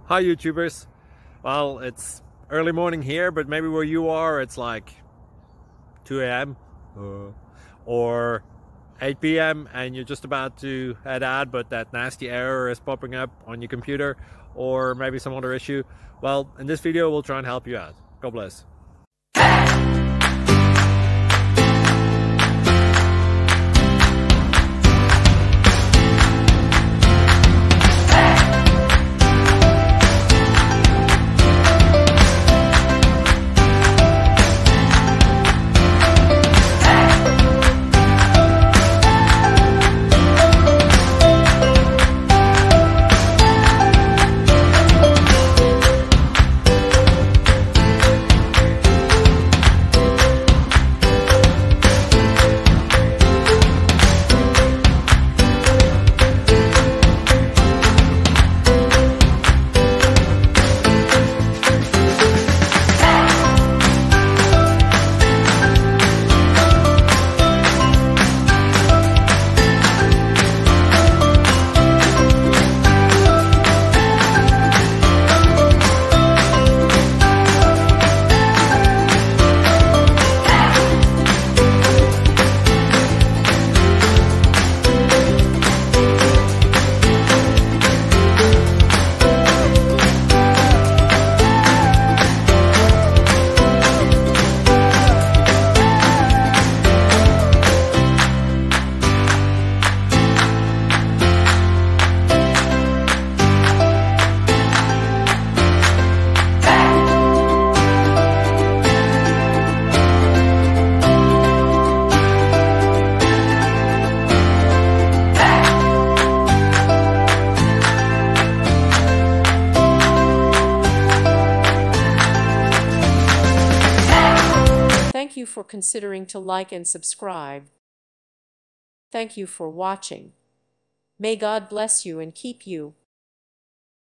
Hi YouTubers. Well, it's early morning here, but maybe where you are it's like 2 a.m. or 8 p.m. and you're just about to head out, but that nasty error is popping up on your computer, or maybe some other issue. Well, in this video we'll try and help you out. God bless. Thank you for considering to like and subscribe. Thank you for watching. May God bless you and keep you.